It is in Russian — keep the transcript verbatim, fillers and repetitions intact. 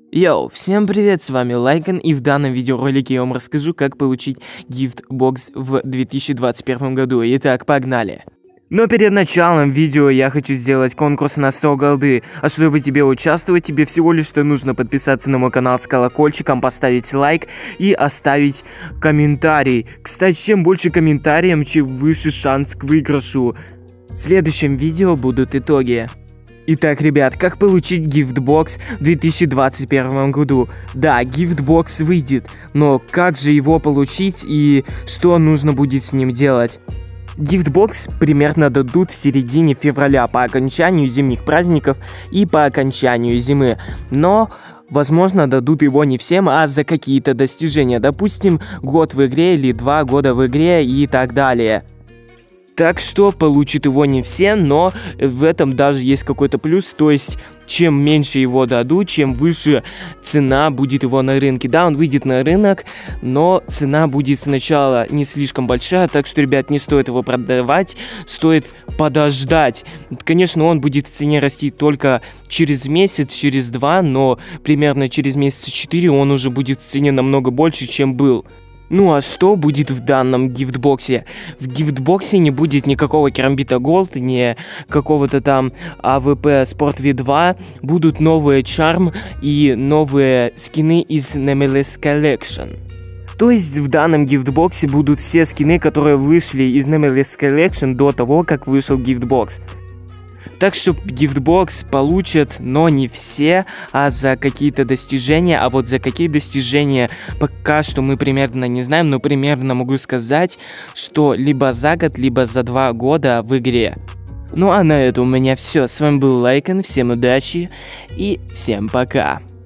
Йоу, всем привет, с вами Лайкон, и в данном видеоролике я вам расскажу, как получить гифтбокс в две тысячи двадцать первом году. Итак, погнали! Но перед началом видео я хочу сделать конкурс на сто голды, а чтобы тебе участвовать, тебе всего лишь что нужно подписаться на мой канал с колокольчиком, поставить лайк и оставить комментарий. Кстати, чем больше комментариев, чем выше шанс к выигрышу. В следующем видео будут итоги. Итак, ребят, как получить гифтбокс в две тысячи двадцать первом году? Да, гифтбокс выйдет, но как же его получить и что нужно будет с ним делать? Гифтбокс примерно дадут в середине февраля по окончанию зимних праздников и по окончанию зимы, но возможно дадут его не всем, а за какие-то достижения, допустим, год в игре или два года в игре и так далее. Так что получат его не все, но в этом даже есть какой-то плюс, то есть чем меньше его дадут, чем выше цена будет его на рынке. Да, он выйдет на рынок, но цена будет сначала не слишком большая, так что, ребят, не стоит его продавать, стоит подождать. Конечно, он будет в цене расти только через месяц, через два, но примерно через месяца четыре он уже будет в цене намного больше, чем был. Ну а что будет в данном гифтбоксе? В гифтбоксе не будет никакого керамбита голд, ни какого-то там а вэ пэ Sport ви два. Будут новые чарм и новые скины из Nameless Collection. То есть в данном гифтбоксе будут все скины, которые вышли из Nameless Collection до того, как вышел гифтбокс. Так что гифтбокс получат, но не все, а за какие-то достижения. А вот за какие достижения пока что мы примерно не знаем, но примерно могу сказать, что либо за год, либо за два года в игре. Ну а на этом у меня все. С вами был Лайкон, всем удачи и всем пока.